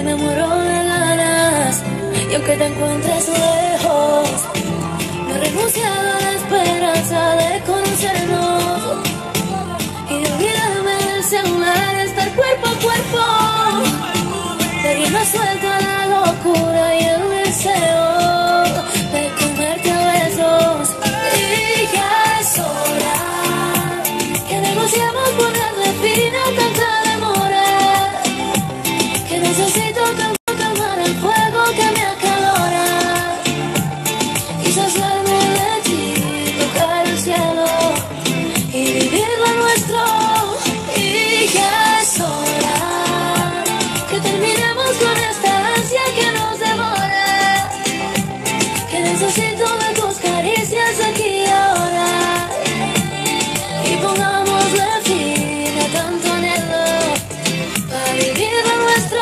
me muero de ganas. Y aunque te encuentres lejos, no he renunciado a la esperanza de conocernos y de olvidarme del celular, estar cuerpo a cuerpo. De rienda suelta la locura y el deseo de comerte a besos. Y ya es hora que negociemos ponerle fin a tanta demora, que necesito calmar el fuego que me acalora y saciarme de ti, tocar el cielo y vivir lo nuestro. Y ya es hora que terminemos con esta ansia que nos devora, que necesito de tus caricias aquí y ahora, y pongámosle fin a tanto anhelo para vivir lo nuestro.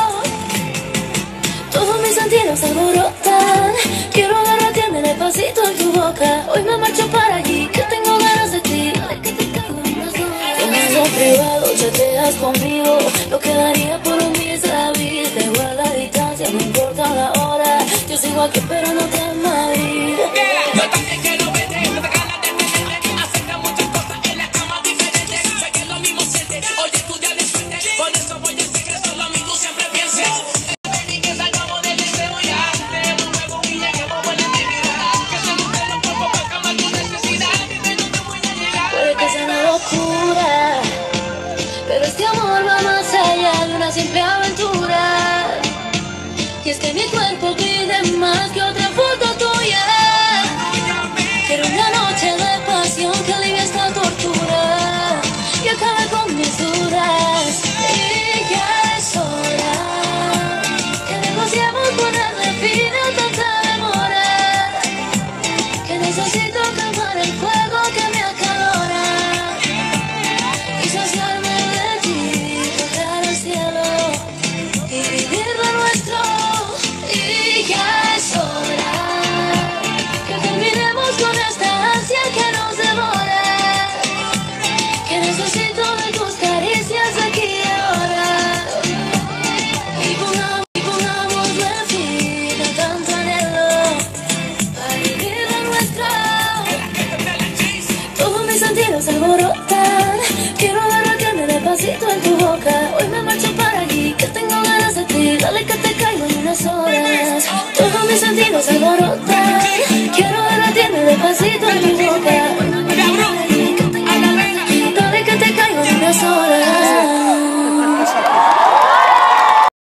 Todos mis sentidos alborotan, quiero agarrarme despacito en tu boca. Hoy me marcho para allí, que tengo ganas de ti. En lo privado chateas conmigo, lo que daría por un vis a vis. Da igual la distancia, no importa la hora, yo sigo aquí pero no te Madrid. Yo también quiero verte, no te ganas de tenerte. Acepta muchas cosas en la cama diferentes. Sé que lo mismo sientes, oye tú ya de suerte. Por eso voy a decir que solo a mí tú siempre pienses. Baby, que salgamos del deseo ya. Tenemos un juego y lleguemos a la intimidad. Que se busquen los cuerpos para calmar tu necesidad. Dime dónde voy a llegar. Puede que sea una locura, pero este amor va más allá de una simple aventura. Y es que mi cuerpo pide más que otra foto tuya. Quiero una noche de pasión que alivie esta tortura y acabe con mis dudas. Y ya es hora que negociemos ponerle fin a tanta demora, que necesito calmar el fuego que me acalora y saciarme de ti, tocar el cielo y vivir lo nuestro. Y ya es hora que terminemos con esta ansia que nos devora, que necesito de tus caricias aquí y ahora, y pongámosle fin a tanto anhelo para vivir lo nuestro. Todos mis sentidos alborotan, quiero agarrarme despacito en tu boca. Hoy me marcho para allí, que tengo ganas de ti. Dale que te caigo en unas horas.